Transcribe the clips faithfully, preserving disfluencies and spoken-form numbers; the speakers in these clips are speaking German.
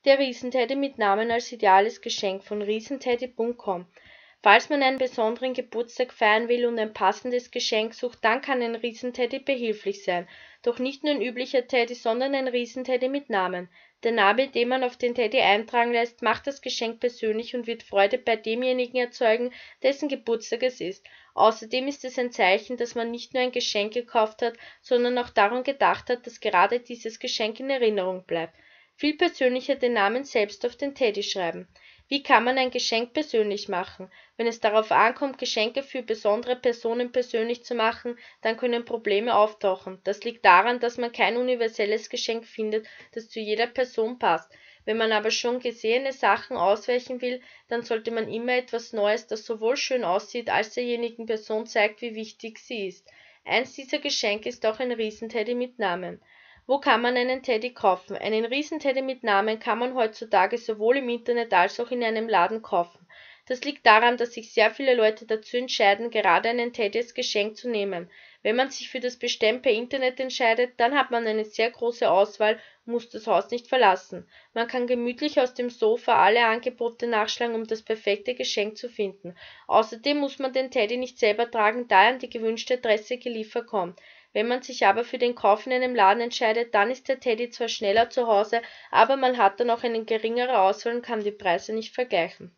Der Riesenteddy mit Namen als ideales Geschenk von riesenteddy punkt com. Falls man einen besonderen Geburtstag feiern will und ein passendes Geschenk sucht, dann kann ein Riesenteddy behilflich sein. Doch nicht nur ein üblicher Teddy, sondern ein Riesenteddy mit Namen. Der Name, den man auf den Teddy eintragen lässt, macht das Geschenk persönlich und wird Freude bei demjenigen erzeugen, dessen Geburtstag es ist. Außerdem ist es ein Zeichen, dass man nicht nur ein Geschenk gekauft hat, sondern auch daran gedacht hat, dass gerade dieses Geschenk in Erinnerung bleibt. Viel persönlicher den Namen selbst auf den Teddy schreiben. Wie kann man ein Geschenk persönlich machen? Wenn es darauf ankommt, Geschenke für besondere Personen persönlich zu machen, dann können Probleme auftauchen. Das liegt daran, dass man kein universelles Geschenk findet, das zu jeder Person passt. Wenn man aber schon gesehene Sachen ausweichen will, dann sollte man immer etwas Neues, das sowohl schön aussieht, als derjenigen Person zeigt, wie wichtig sie ist. Eins dieser Geschenke ist auch ein Riesenteddy mit Namen. Wo kann man einen Teddy kaufen? Einen Riesenteddy mit Namen kann man heutzutage sowohl im Internet als auch in einem Laden kaufen. Das liegt daran, dass sich sehr viele Leute dazu entscheiden, gerade einen Teddy als Geschenk zu nehmen. Wenn man sich für das Bestellen per Internet entscheidet, dann hat man eine sehr große Auswahl und muss das Haus nicht verlassen. Man kann gemütlich aus dem Sofa alle Angebote nachschlagen, um das perfekte Geschenk zu finden. Außerdem muss man den Teddy nicht selber tragen, da er an die gewünschte Adresse geliefert kommt. Wenn man sich aber für den Kauf in einem Laden entscheidet, dann ist der Teddy zwar schneller zu Hause, aber man hat dann auch eine geringere Auswahl und kann die Preise nicht vergleichen.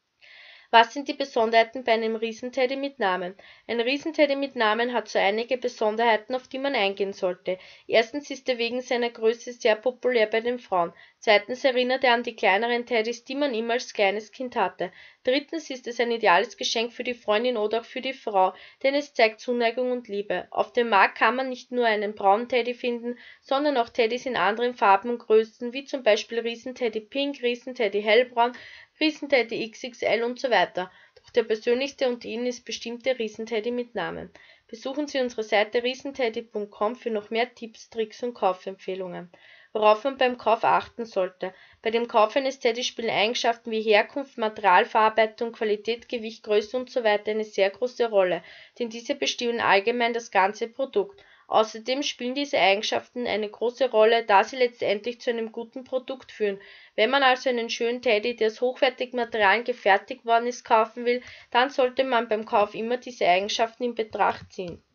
Was sind die Besonderheiten bei einem Riesenteddy mit Namen? Ein Riesenteddy mit Namen hat so einige Besonderheiten, auf die man eingehen sollte. Erstens ist er wegen seiner Größe sehr populär bei den Frauen. Zweitens erinnert er an die kleineren Teddys, die man immer als kleines Kind hatte. Drittens ist es ein ideales Geschenk für die Freundin oder auch für die Frau, denn es zeigt Zuneigung und Liebe. Auf dem Markt kann man nicht nur einen braunen Teddy finden, sondern auch Teddys in anderen Farben und Größen, wie zum Beispiel Riesenteddy Pink, Riesenteddy Hellbraun, Riesenteddy X X L und so weiter. Doch der persönlichste unter ihnen ist bestimmt der Riesenteddy mit Namen. Besuchen Sie unsere Seite riesenteddy punkt com für noch mehr Tipps, Tricks und Kaufempfehlungen. Worauf man beim Kauf achten sollte. Bei dem Kauf eines Teddys spielen Eigenschaften wie Herkunft, Materialverarbeitung, Qualität, Gewicht, Größe usw. eine sehr große Rolle, denn diese bestimmen allgemein das ganze Produkt. Außerdem spielen diese Eigenschaften eine große Rolle, da sie letztendlich zu einem guten Produkt führen. Wenn man also einen schönen Teddy, der aus hochwertigen Materialien gefertigt worden ist, kaufen will, dann sollte man beim Kauf immer diese Eigenschaften in Betracht ziehen.